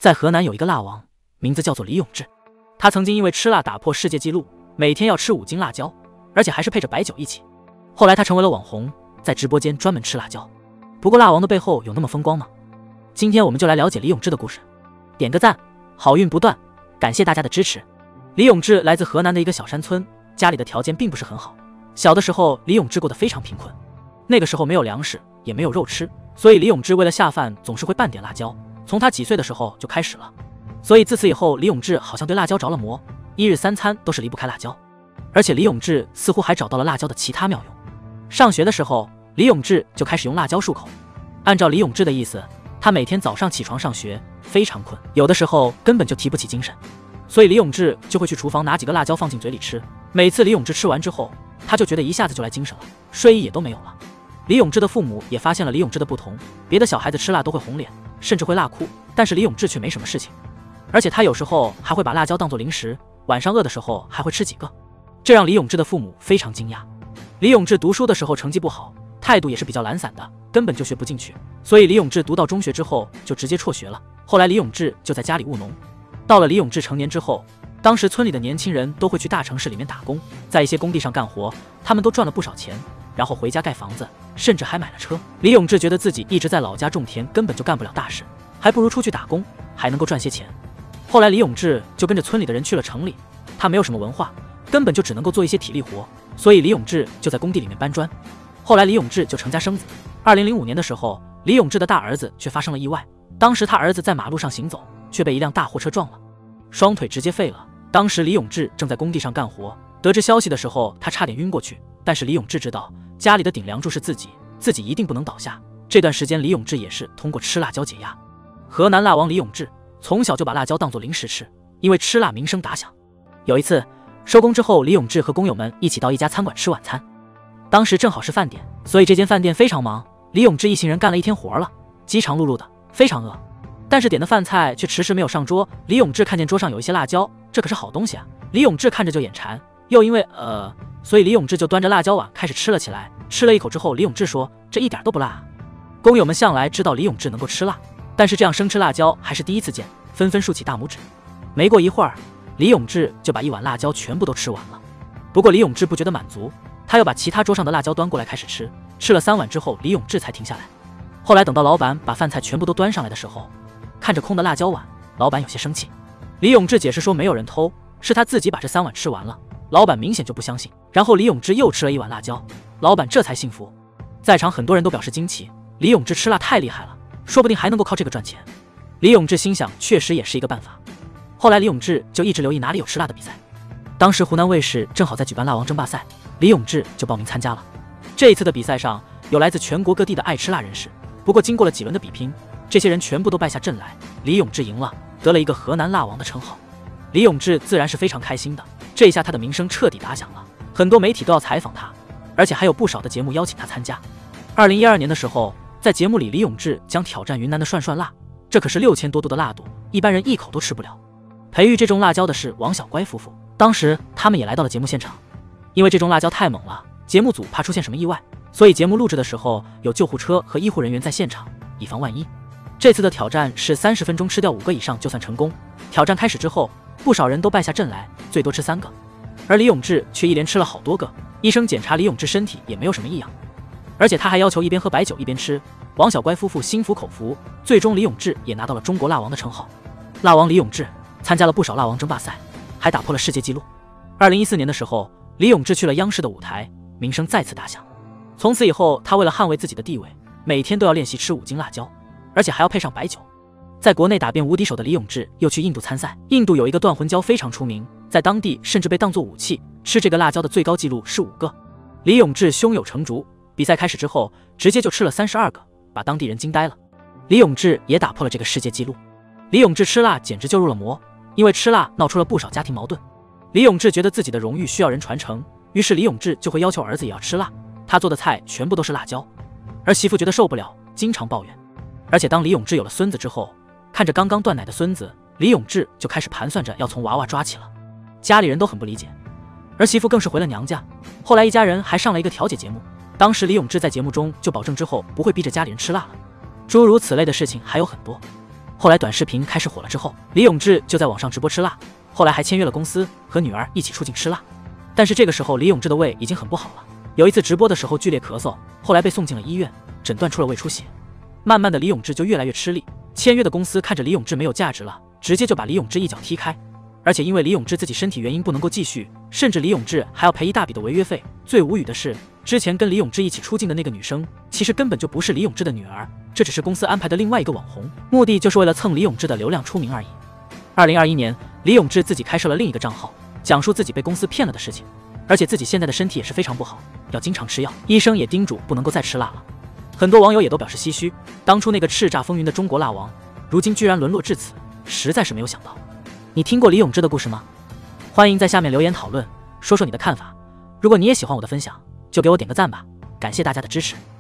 在河南有一个辣王，名字叫做李永志，他曾经因为吃辣打破世界纪录，每天要吃5斤辣椒，而且还是配着白酒一起。后来他成为了网红，在直播间专门吃辣椒。不过辣王的背后有那么风光吗？今天我们就来了解李永志的故事。点个赞，好运不断，感谢大家的支持。李永志来自河南的一个小山村，家里的条件并不是很好。小的时候，李永志过得非常贫困。那个时候没有粮食，也没有肉吃，所以李永志为了下饭，总是会拌点辣椒。从他几岁的时候就开始了，所以自此以后，李永志好像对辣椒着了魔，1日3餐都是离不开辣椒。而且李永志似乎还找到了辣椒的其他妙用。上学的时候，李永志就开始用辣椒漱口。按照李永志的意思，他每天早上起床上学非常困，有的时候根本就提不起精神，所以李永志就会去厨房拿几个辣椒放进嘴里吃。每次李永志吃完之后，他就觉得一下子就来精神了，睡意也都没有了。李永志的父母也发现了李永志的不同，别的小孩子吃辣都会红脸，甚至会辣哭，但是李永志却没什么事情。而且他有时候还会把辣椒当作零食，晚上饿的时候还会吃几个，这让李永志的父母非常惊讶。李永志读书的时候成绩不好，态度也是比较懒散的，根本就学不进去，所以李永志读到中学之后就直接辍学了。后来李永志就在家里务农。到了李永志成年之后，当时村里的年轻人都会去大城市里面打工，在一些工地上干活，他们都赚了不少钱，然后回家盖房子，甚至还买了车。李永志觉得自己一直在老家种田，根本就干不了大事，还不如出去打工，还能够赚些钱。后来李永志就跟着村里的人去了城里，他没有什么文化，根本就只能够做一些体力活，所以李永志就在工地里面搬砖。后来李永志就成家生子。2005年的时候，李永志的大儿子却发生了意外，当时他儿子在马路上行走，却被一辆大货车撞了，双腿直接废了。当时李永志正在工地上干活，得知消息的时候，他差点晕过去。但是李永志知道家里的顶梁柱是自己，自己一定不能倒下。这段时间李永志也是通过吃辣椒解压。河南辣王李永志从小就把辣椒当作零食吃，因为吃辣名声打响。有一次收工之后，李永志和工友们一起到一家餐馆吃晚餐，当时正好是饭点，所以这间饭店非常忙。李永志一行人干了一天活了，饥肠辘辘的，非常饿，但是点的饭菜却迟迟没有上桌。李永志看见桌上有一些辣椒，这可是好东西啊！李永志看着就眼馋，又因为所以李永志就端着辣椒碗开始吃了起来。吃了一口之后，李永志说：“这一点都不辣啊。”工友们向来知道李永志能够吃辣，但是这样生吃辣椒还是第一次见，纷纷竖起大拇指。没过一会儿，李永志就把一碗辣椒全部都吃完了。不过李永志不觉得满足，他又把其他桌上的辣椒端过来开始吃。吃了3碗之后，李永志才停下来。后来等到老板把饭菜全部都端上来的时候，看着空的辣椒碗，老板有些生气。李永志解释说没有人偷，是他自己把这3碗吃完了。老板明显就不相信，然后李永志又吃了1碗辣椒，老板这才信服。在场很多人都表示惊奇，李永志吃辣太厉害了，说不定还能够靠这个赚钱。李永志心想，确实也是一个办法。后来李永志就一直留意哪里有吃辣的比赛。当时湖南卫视正好在举办辣王争霸赛，李永志就报名参加了。这一次的比赛上有来自全国各地的爱吃辣人士，不过经过了几轮的比拼，这些人全部都败下阵来，李永志赢了，得了一个河南辣王的称号。李永志自然是非常开心的，这一下他的名声彻底打响了，很多媒体都要采访他，而且还有不少的节目邀请他参加。2012年的时候，在节目里李永志将挑战云南的涮涮辣，这可是6000多度的辣度，一般人一口都吃不了。培育这种辣椒的是王小乖夫妇，当时他们也来到了节目现场。因为这种辣椒太猛了，节目组怕出现什么意外，所以节目录制的时候有救护车和医护人员在现场，以防万一。这次的挑战是30分钟吃掉5个以上就算成功。挑战开始之后，不少人都败下阵来，最多吃3个，而李永志却一连吃了好多个。医生检查李永志身体也没有什么异样，而且他还要求一边喝白酒一边吃。王小乖夫妇心服口服，最终李永志也拿到了中国辣王的称号。辣王李永志参加了不少辣王争霸赛，还打破了世界纪录。2014年的时候，李永志去了央视的舞台，名声再次打响。从此以后，他为了捍卫自己的地位，每天都要练习吃5斤辣椒，而且还要配上白酒。在国内打遍无敌手的李永志又去印度参赛，印度有一个断魂椒非常出名，在当地甚至被当作武器，吃这个辣椒的最高纪录是5个。李永志胸有成竹，比赛开始之后直接就吃了32个，把当地人惊呆了。李永志也打破了这个世界纪录。李永志吃辣简直就入了魔，因为吃辣闹出了不少家庭矛盾。李永志觉得自己的荣誉需要人传承，于是李永志就会要求儿子也要吃辣，他做的菜全部都是辣椒，而媳妇觉得受不了，经常抱怨。而且当李永志有了孙子之后，看着刚刚断奶的孙子，李永志就开始盘算着要从娃娃抓起了。家里人都很不理解，儿媳妇更是回了娘家。后来一家人还上了一个调解节目，当时李永志在节目中就保证之后不会逼着家里人吃辣了。诸如此类的事情还有很多。 后来短视频开始火了之后，李永志就在网上直播吃辣，后来还签约了公司，和女儿一起出镜吃辣。但是这个时候李永志的胃已经很不好了，有一次直播的时候剧烈咳嗽，后来被送进了医院，诊断出了胃出血。慢慢的李永志就越来越吃力，签约的公司看着李永志没有价值了，直接就把李永志一脚踢开。而且因为李永志自己身体原因不能够继续，甚至李永志还要赔一大笔的违约费。最无语的是，之前跟李永志一起出镜的那个女生，其实根本就不是李永志的女儿，这只是公司安排的另外一个网红，目的就是为了蹭李永志的流量出名而已。2021年，李永志自己开设了另一个账号，讲述自己被公司骗了的事情，而且自己现在的身体也是非常不好，要经常吃药，医生也叮嘱不能够再吃辣了。很多网友也都表示唏嘘，当初那个叱咤风云的中国辣王，如今居然沦落至此，实在是没有想到。你听过李永志的故事吗？欢迎在下面留言讨论，说说你的看法。如果你也喜欢我的分享，就给我点个赞吧，感谢大家的支持。